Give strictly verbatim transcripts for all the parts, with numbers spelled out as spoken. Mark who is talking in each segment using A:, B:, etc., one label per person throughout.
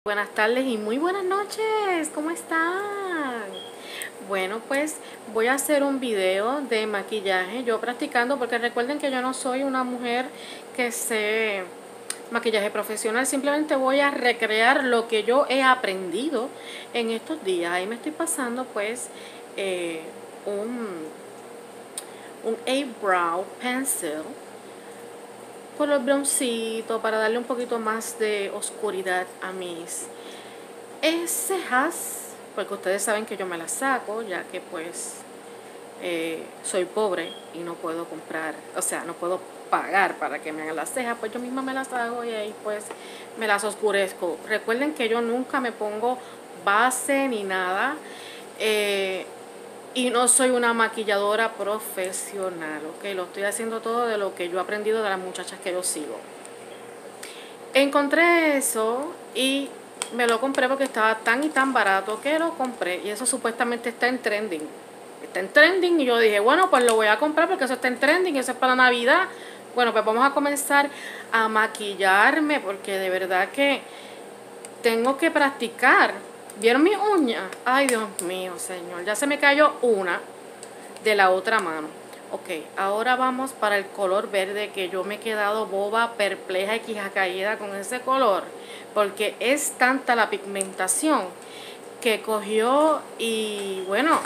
A: Buenas tardes y muy buenas noches, ¿cómo están? Bueno, pues voy a hacer un video de maquillaje, yo practicando, porque recuerden que yo no soy una mujer que sé maquillaje profesional, simplemente voy a recrear lo que yo he aprendido en estos días. Ahí me estoy pasando pues eh, un, un eyebrow pencil por el broncito para darle un poquito más de oscuridad a mis cejas, porque ustedes saben que yo me las saco, ya que pues eh, soy pobre y no puedo comprar, o sea, no puedo pagar para que me hagan las cejas, pues yo misma me las hago y ahí pues me las oscurezco. Recuerden que yo nunca me pongo base ni nada, eh, y no soy una maquilladora profesional, ok, lo estoy haciendo todo de lo que yo he aprendido de las muchachas que yo sigo. Encontré eso y me lo compré porque estaba tan y tan barato que lo compré, y eso supuestamente está en trending. Está en trending y yo dije, bueno, pues lo voy a comprar porque eso está en trending, eso es para Navidad. Bueno, pues vamos a comenzar a maquillarme porque de verdad que tengo que practicar. ¿Vieron mis uñas? Ay, Dios mío, señor. Ya se me cayó una de la otra mano. Ok, ahora vamos para el color verde, que yo me he quedado boba, perpleja y quija caída con ese color, porque es tanta la pigmentación que cogió y bueno,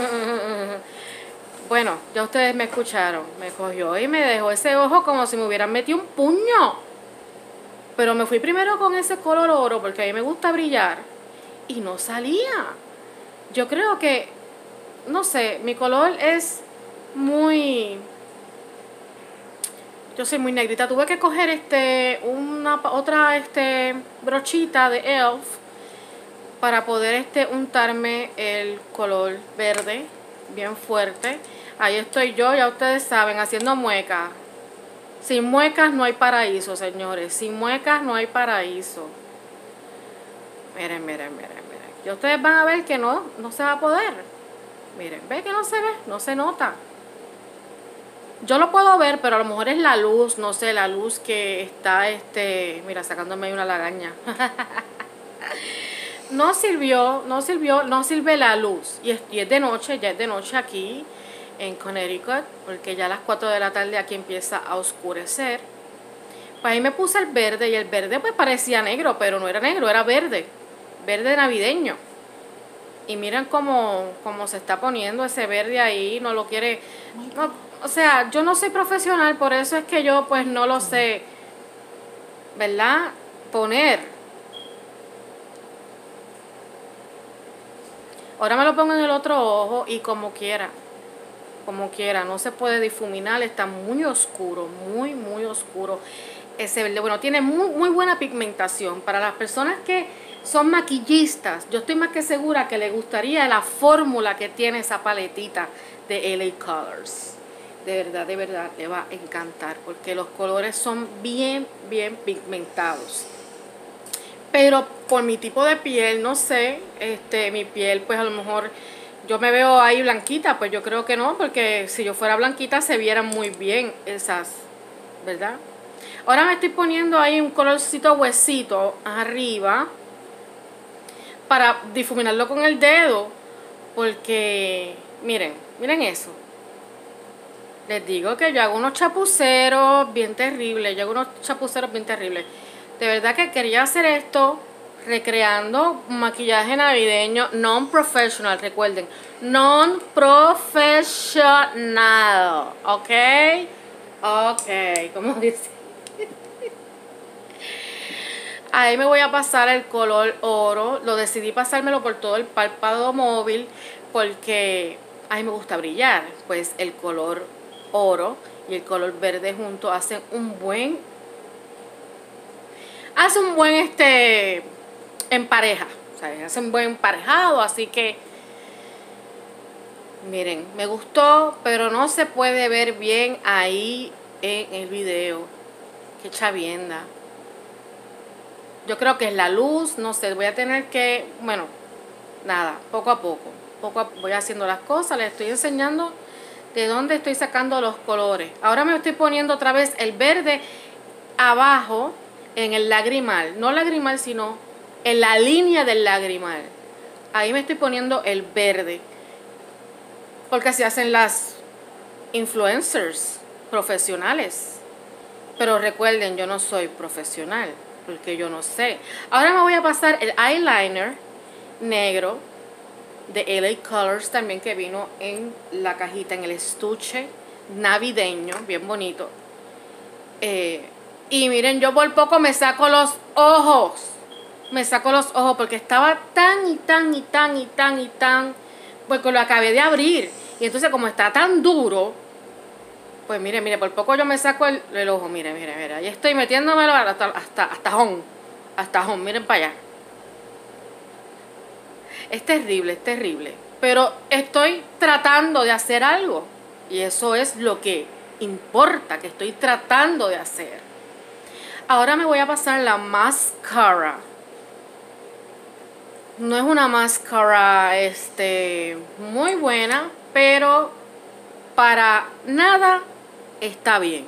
A: bueno, ya ustedes me escucharon, me cogió y me dejó ese ojo como si me hubieran metido un puño. Pero me fui primero con ese color oro porque a mí me gusta brillar y no salía. Yo creo que, no sé, mi color es muy, yo soy muy negrita. Tuve que coger este una otra este brochita de E L F para poder este untarme el color verde bien fuerte. Ahí estoy yo, ya ustedes saben, haciendo muecas. Sin muecas no hay paraíso, señores. Sin muecas no hay paraíso. Miren, miren, miren, miren. Y ustedes van a ver que no, no se va a poder. Miren, ve que no se ve, no se nota. Yo lo puedo ver, pero a lo mejor es la luz, no sé, la luz que está, este, mira, sacándome ahí una lagaña. No sirvió, no sirvió, no sirve la luz. Y es, y es de noche, ya es de noche aquí en Connecticut, porque ya a las cuatro de la tarde aquí empieza a oscurecer. Pues ahí me puse el verde y el verde pues parecía negro, pero no era negro, era verde, verde navideño. Y miren cómo, cómo se está poniendo ese verde ahí, no lo quiere, no, o sea, yo no soy profesional, por eso es que yo pues no lo sé, ¿verdad? Poner. Ahora me lo pongo en el otro ojo y como quiera, como quiera, no se puede difuminar, está muy oscuro, muy, muy oscuro ese verde. Bueno, tiene muy, muy buena pigmentación. Para las personas que son maquillistas, yo estoy más que segura que les gustaría la fórmula que tiene esa paletita de L A Colors. De verdad, de verdad, le va a encantar porque los colores son bien, bien pigmentados. Pero por mi tipo de piel, no sé, este, mi piel pues a lo mejor yo me veo ahí blanquita, pues yo creo que no, porque si yo fuera blanquita se vieran muy bien esas, ¿verdad? Ahora me estoy poniendo ahí un colorcito huesito arriba para difuminarlo con el dedo, porque miren, miren eso. Les digo que yo hago unos chapuceros bien terribles, yo hago unos chapuceros bien terribles. De verdad que quería hacer esto recreando maquillaje navideño non-professional, recuerden, non-professional, ¿ok? Ok, como dice. Ahí me voy a pasar el color oro, lo decidí pasármelo por todo el párpado móvil porque a mí me gusta brillar, pues el color oro y el color verde juntos hacen un buen hace un buen este en pareja, o sea, hace un buen emparejado, así que miren, me gustó, pero no se puede ver bien ahí en el video. Qué chavienda. Yo creo que es la luz, no sé, voy a tener que, bueno, nada, poco a poco, poco a, voy haciendo las cosas, les estoy enseñando de dónde estoy sacando los colores. Ahora me estoy poniendo otra vez el verde abajo en el lagrimal, no lagrimal sino en la línea del lagrimal. Ahí me estoy poniendo el verde. Porque así hacen las influencers profesionales. Pero recuerden, yo no soy profesional, porque yo no sé. Ahora me voy a pasar el eyeliner negro de L A Colors también, que vino en la cajita, en el estuche navideño, bien bonito. Eh, y miren, yo por poco me saco los ojos. Me saco los ojos porque estaba tan y tan y tan y tan y tan, porque lo acabé de abrir. Y entonces como está tan duro, pues mire, mire, por poco yo me saco el, el ojo, mire, mire, mire. Ahí estoy metiéndomelo hasta, hasta, hasta jón. Hasta jón, miren para allá. Es terrible, es terrible. Pero estoy tratando de hacer algo. Y eso es lo que importa, que estoy tratando de hacer. Ahora me voy a pasar la máscara. No es una máscara este, muy buena, pero para nada está bien.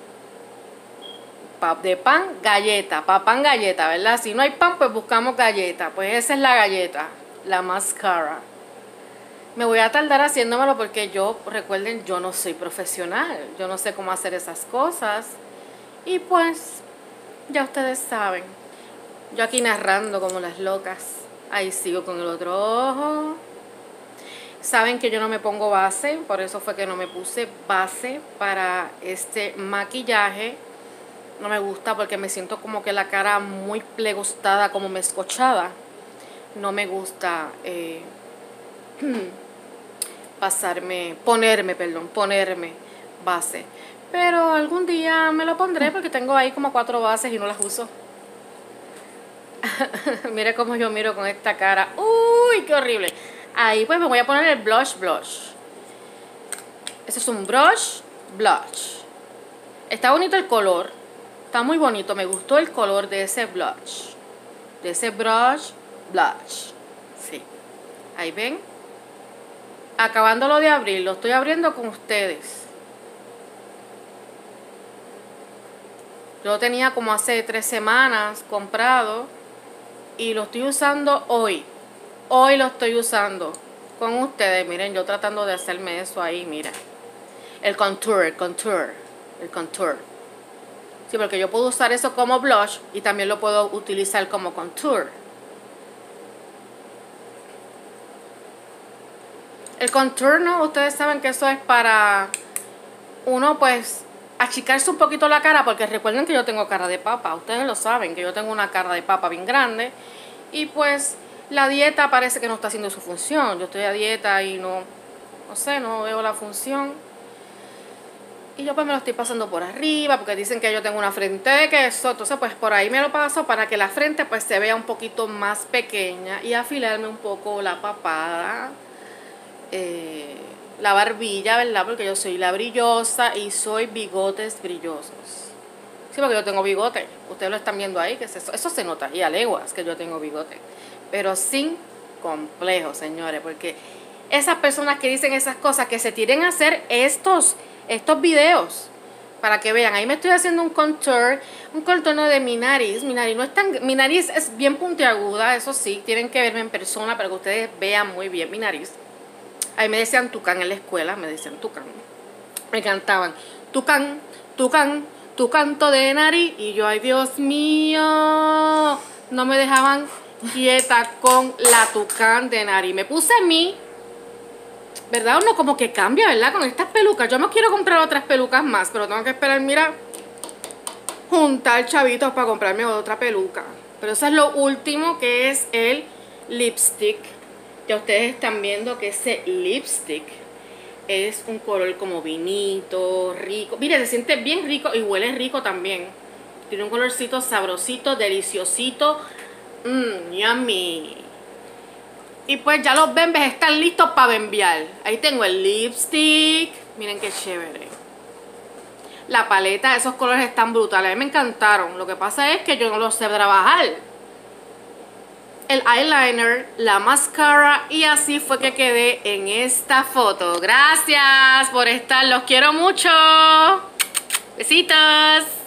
A: De pan, galleta. Pa' pan, galleta, ¿verdad? Si no hay pan, pues buscamos galleta. Pues esa es la galleta, la máscara. Me voy a tardar haciéndomelo porque yo, recuerden, yo no soy profesional. Yo no sé cómo hacer esas cosas. Y pues, ya ustedes saben. Yo aquí narrando como las locas. Ahí sigo con el otro ojo. Saben que yo no me pongo base, por eso fue que no me puse base para este maquillaje. No me gusta porque me siento como que la cara muy plegostada, como mezcochada. No me gusta eh, pasarme, ponerme, perdón, ponerme base. Pero algún día me lo pondré porque tengo ahí como cuatro bases y no las uso. Mire cómo yo miro con esta cara. Uy, qué horrible. Ahí pues me voy a poner el blush blush. Este es un brush blush. Está bonito el color. Está muy bonito. Me gustó el color de ese blush. De ese brush blush. Sí. Ahí ven. Acabándolo de abrir. Lo estoy abriendo con ustedes. Yo lo tenía como hace tres semanas comprado. Y lo estoy usando hoy. Hoy lo estoy usando con ustedes. Miren, yo tratando de hacerme eso ahí, mira. El contour, el contour, el contour. Sí, porque yo puedo usar eso como blush y también lo puedo utilizar como contour. El contour, ¿no? Ustedes saben que eso es para uno, pues, achicarse un poquito la cara, porque recuerden que yo tengo cara de papa. Ustedes lo saben, que yo tengo una cara de papa bien grande. Y pues la dieta parece que no está haciendo su función. Yo estoy a dieta y no, no sé, no veo la función. Y yo pues me lo estoy pasando por arriba, porque dicen que yo tengo una frente de queso. Entonces pues por ahí me lo paso para que la frente pues se vea un poquito más pequeña. Y afilarme un poco la papada, eh, la barbilla, ¿verdad? Porque yo soy la brillosa y soy bigotes brillosos. Sí, porque yo tengo bigote. Ustedes lo están viendo ahí, que es eso. Eso se nota y a leguas que yo tengo bigote. Pero sin complejo, señores. Porque esas personas que dicen esas cosas, que se tiren a hacer estos, estos videos. Para que vean. Ahí me estoy haciendo un contour. Un contorno de mi nariz. Mi nariz no es tan... Mi nariz es bien puntiaguda, eso sí. Tienen que verme en persona para que ustedes vean muy bien mi nariz. Ahí me decían tucán en la escuela. Me decían tucán. Me cantaban tucán, tucán, tu canto de nariz. Y yo, ay Dios mío, no me dejaban quieta con la tucán de nariz. Me puse a mí, ¿verdad? Uno como que cambia, ¿verdad? Con estas pelucas. Yo me quiero comprar otras pelucas más, pero tengo que esperar, mira, juntar chavitos para comprarme otra peluca. Pero eso es lo último, que es el lipstick. Ya ustedes están viendo que ese lipstick es un color como vinito, rico. Mire, se siente bien rico y huele rico también. Tiene un colorcito sabrosito, deliciosito. Mmm, yummy. Y pues ya los bembes están listos para bembear. Ahí tengo el lipstick. Miren qué chévere. La paleta, esos colores están brutales. A mí me encantaron. Lo que pasa es que yo no los sé trabajar. El eyeliner, la máscara, y así fue que quedé en esta foto. Gracias por estar, los quiero mucho. Besitos.